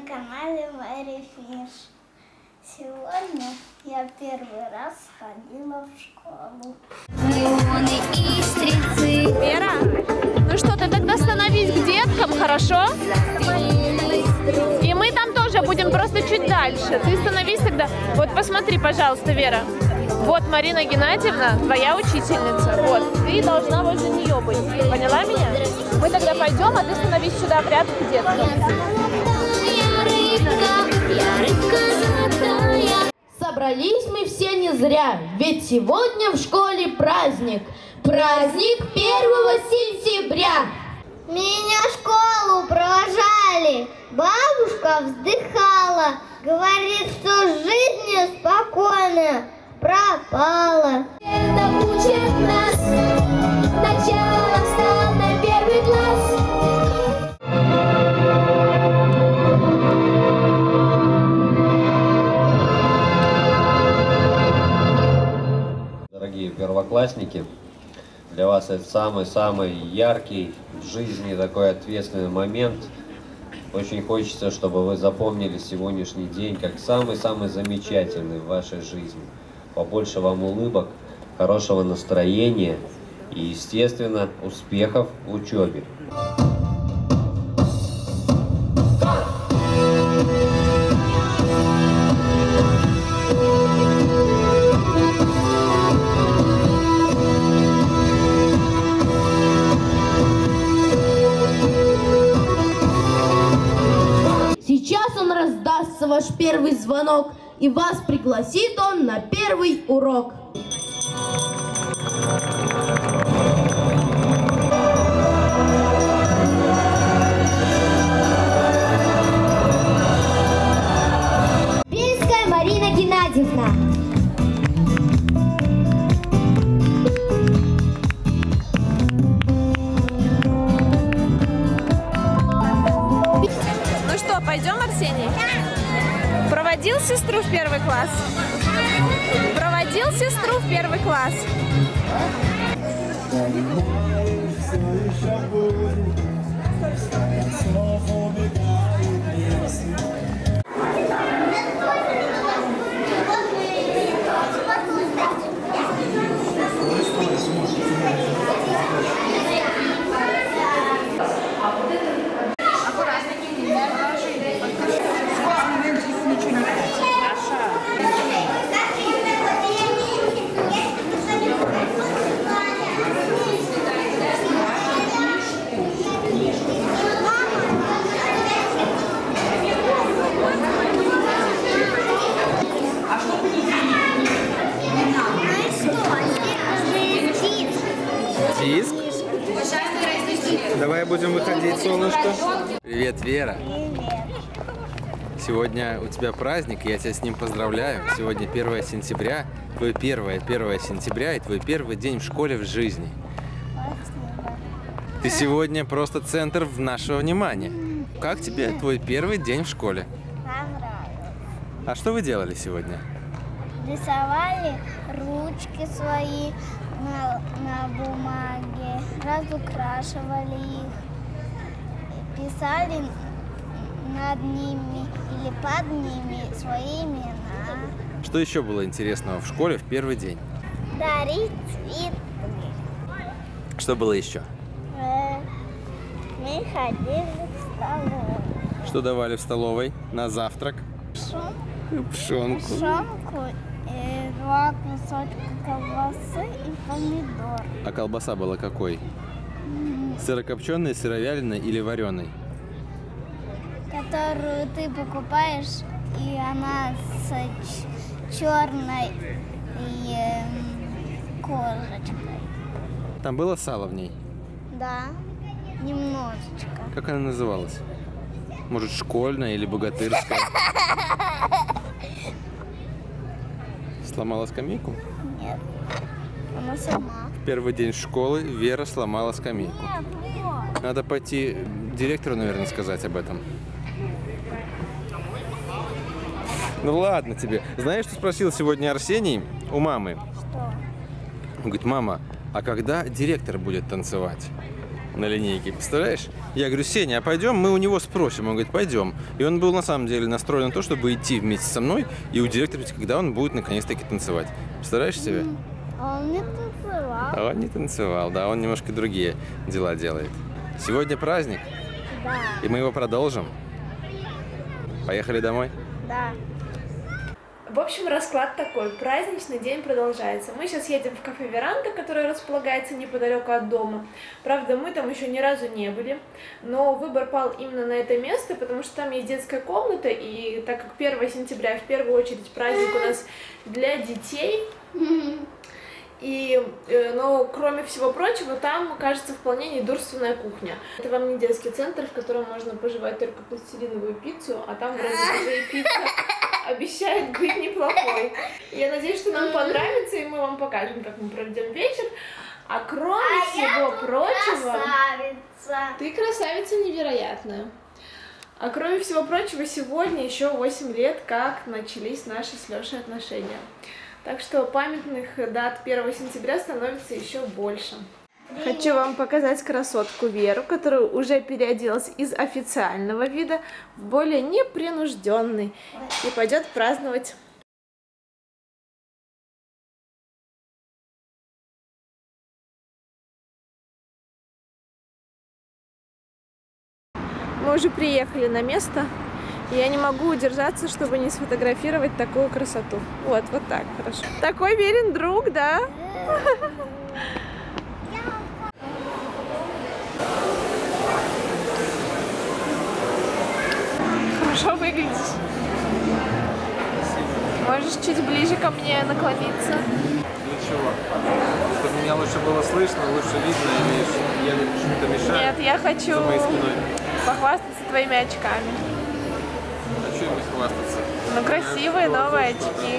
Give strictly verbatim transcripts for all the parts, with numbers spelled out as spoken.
канале Мэри Фиш. Сегодня я первый раз ходила в школу. Вера, ну что, ты тогда становись к деткам, хорошо? И мы там тоже будем, просто чуть дальше. Ты становись тогда. Вот посмотри, пожалуйста, Вера. Вот Марина Геннадьевна, твоя учительница. Вот, ты должна возле нее быть. Поняла меня? Мы тогда пойдем, а ты становись сюда в ряд к деткам. Собрались мы все не зря, ведь сегодня в школе праздник. Праздник первого сентября. Меня в школу провожали, бабушка вздыхала, говорит, что жизнь спокойная пропала. Это учит нас, начало встал на первый класс. Дорогие первоклассники, для вас это самый-самый яркий в жизни такой ответственный момент. Очень хочется, чтобы вы запомнили сегодняшний день как самый-самый замечательный в вашей жизни. Побольше вам улыбок, хорошего настроения и, естественно, успехов в учебе. Сейчас он раздастся, ваш первый звонок, и вас пригласит он на первый урок. Бельская Марина Геннадьевна. Ну что, пойдем, Арсений? Проводил сестру в первый класс? Проводил сестру в первый класс? Диск. Давай будем выходить, солнышко. Привет, Вера. Привет. Сегодня у тебя праздник, я тебя с ним поздравляю. Сегодня первое сентября, твой первое первое сентября и твой первый день в школе в жизни. Спасибо. Ты сегодня просто центр нашего внимания. Как тебе твой первый день в школе? Понравилось. А что вы делали сегодня? Рисовали ручки свои на, на бумаге, разукрашивали их, писали над ними или под ними свои имена. Что еще было интересного в школе в первый день? Дарить цветы. Что было еще? Э, Мы ходили в столовую. Что давали в столовой на завтрак? Пшенку, Пшенку. пшенку, э, два кусочка колбасы и помидор. А колбаса была какой? Сырокопченой, сыровяленой или вареной? Которую ты покупаешь, и она с черной кожечкой. Там было сало в ней? Да, немножечко. Как она называлась? Может, школьная или богатырская? Сломала скамейку? Нет, она сама. В первый день школы Вера сломала скамейку. Нет, вот. Надо пойти директору, наверное, сказать об этом. Ну ладно тебе. Знаешь, что спросил сегодня Арсений у мамы? Что? Он говорит: мама, а когда директор будет танцевать? на линейке, представляешь? Я говорю, Сеня, а пойдем, мы у него спросим. Он говорит, пойдем. И он был на самом деле настроен на то, чтобы идти вместе со мной и удивиться, когда он будет наконец-таки танцевать. Представляешь себе? А он не танцевал. А он не танцевал, да, он немножко другие дела делает. Сегодня праздник, Да. и мы его продолжим. Поехали домой? Да. В общем, расклад такой. Праздничный день продолжается. Мы сейчас едем в кафе «Веранда», которое располагается неподалеку от дома. Правда, мы там еще ни разу не были, но выбор пал именно на это место, потому что там есть детская комната, и так как первое сентября в первую очередь праздник у нас для детей, и, но кроме всего прочего, там, кажется, вполне недурственная кухня. Это вам не детский центр, в котором можно пожевать только пластилиновую пиццу, а там вроде уже и пицца обещает быть неплохой. Я надеюсь, что нам понравится, и мы вам покажем, как мы проведем вечер. А кроме а всего прочего... Красавица. Ты красавица невероятная. А кроме всего прочего, сегодня еще восемь лет, как начались наши с Лешей отношения. Так что памятных дат первого сентября становится еще больше. Хочу вам показать красотку Веру, которая уже переоделась из официального вида в более непринужденный и пойдет праздновать. Мы уже приехали на место, и я не могу удержаться, чтобы не сфотографировать такую красоту. Вот, вот так, хорошо. Такой Верин друг, да? Хорошо выглядишь. Можешь чуть ближе ко мне наклониться. Для чего? Чтобы меня лучше было слышно, лучше видно, или я что-то мешаю? Нет, я хочу за моей спиной. похвастаться твоими очками. Хочу ими хвастаться. Ну, красивые новые очки.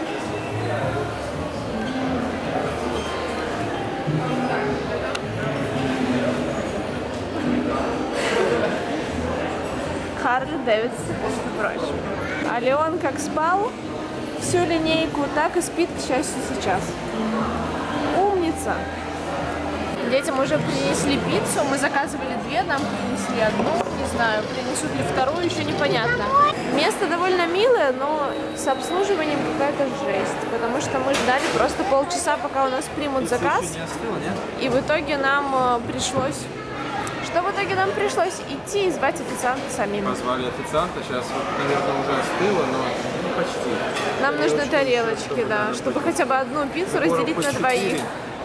Харли Дэвидсон, между прочим. А Леон как спал всю линейку, так и спит, к счастью, сейчас. Умница! Детям уже принесли пиццу, мы заказывали две, нам принесли одну, не знаю, принесут ли вторую, еще непонятно. Место довольно милое, но с обслуживанием какая-то жесть, потому что мы ждали просто полчаса, пока у нас примут заказ, и в итоге нам пришлось... Что в итоге нам пришлось идти и звать официанта самим. Позвали официанта, сейчас, наверное, уже остыло, но ну, почти. Нам нужны тарелочки, да, чтобы хотя бы одну пиццу разделить на двоих.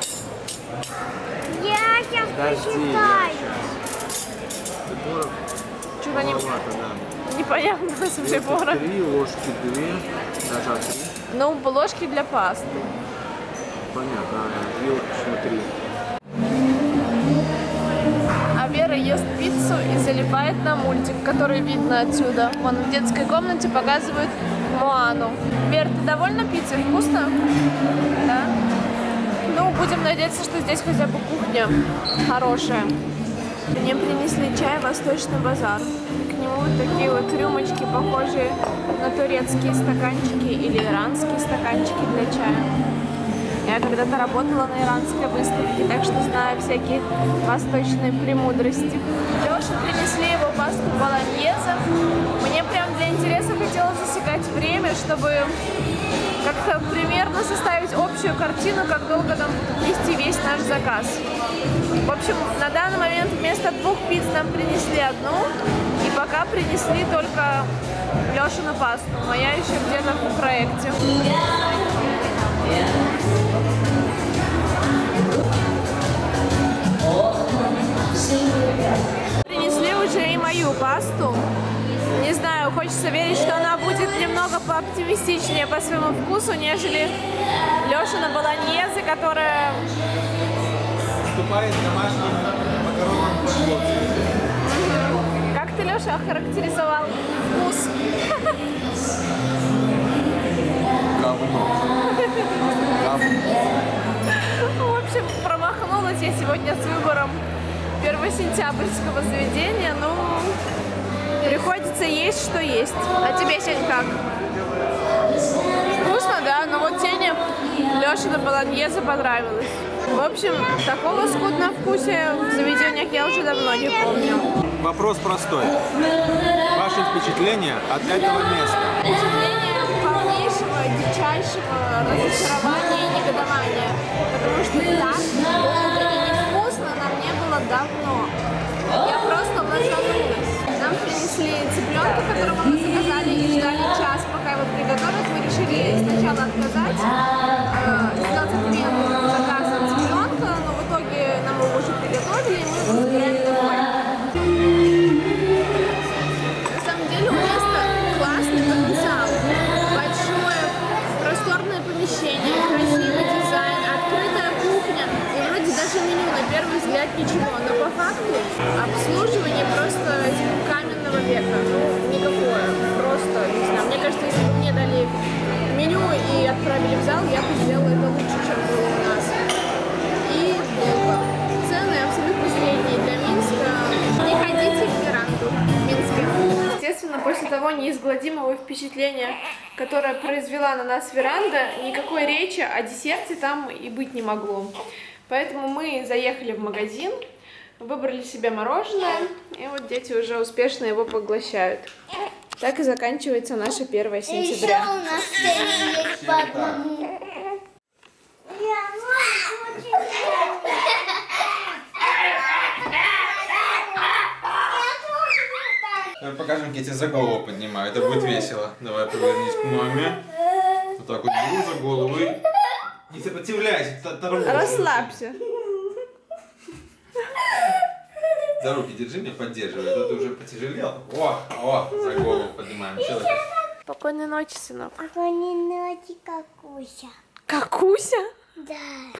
Я сейчас посчитаю. Что-то не... да. непонятно с прибора. Три ложки, две, даже три. Ну, ложки для пасты. Понятно, а две ложки внутри. А Вера ест пиццу и залипает на мультик, который видно отсюда. Вон в детской комнате показывают Моану. Вер, ты довольна пиццей? Вкусно? Да? Ну, будем надеяться, что здесь хотя бы кухня хорошая. Мне принесли чай «Восточный базар». К нему вот такие вот рюмочки, похожие на турецкие стаканчики или иранские стаканчики для чая. Я когда-то работала на иранской выставке, так что знаю всякие восточные премудрости. Лёше принесли его пасту болоньезе. Мне прям для интереса хотелось засекать время, чтобы как-то примерно составить общую картину, как долго нам будет нести весь наш заказ. В общем, на данный момент вместо двух пиц нам принесли одну, и пока принесли только Лёшину пасту. Моя еще где-то в проекте. Принесли уже и мою пасту. Не знаю, хочется верить, что она будет немного пооптимистичнее по своему вкусу, нежели Лёшина болоньезе, которая... Уступает домашним макаронам по-флотски. Как ты, Лёша, охарактеризовал вкус? Говно. В общем, промахнулась я сегодня с выбором первосентябрьского заведения, но приходится есть, что есть. А тебе, Сень, как? Вкусно, да? Но вот Сене Лёшина болоньезе понравилась. В общем, такого скудновкусия в заведениях я уже давно не помню. Вопрос простой. Ваши впечатления от этого места? Впечатление полнейшего, дичайшего разочарования и негодования. Потому что так долго и невкусно нам не было давно. Я просто возжалилась. Нам принесли цыпленка, которого мы заказали и ждали час, пока его приготовят. Мы решили сначала отказать, э, сделать отмену заказа цыпленка, но в итоге нам его уже приготовили, и мы его забираем домой. На самом деле у места классный потенциал. Большое, просторное помещение, красивый дизайн, открытая кухня. И вроде даже меню на первый взгляд ничего, но по факту обслуживание просто каменного века. Ну, никакое. Просто, не знаю, мне кажется, если бы мне дали меню и отправили в зал, я бы сделала это лучше, чем было у нас. И долго. Цены абсолютно средние для Минска. Не ходите в веранду в Минске. Естественно, после того неизгладимого впечатления, которое произвела на нас веранда, никакой речи о десерте там и быть не могло. Поэтому мы заехали в магазин, выбрали себе мороженое, и вот дети уже успешно его поглощают. Так и заканчивается наше первое сентября. Еще у нас цели есть по одному. Давай покажем, как я тебя за голову поднимаю. Это будет весело. Давай повернись к маме. Вот так вот беру за голову и... Не сопротивляйся, торможу. Расслабься. За руки держи, меня поддерживай. А то ты уже потяжелел. О, о, за голову поднимаем. Спокойной ночи, сынок. Спокойной ночи, Какуся. Какуся? Да.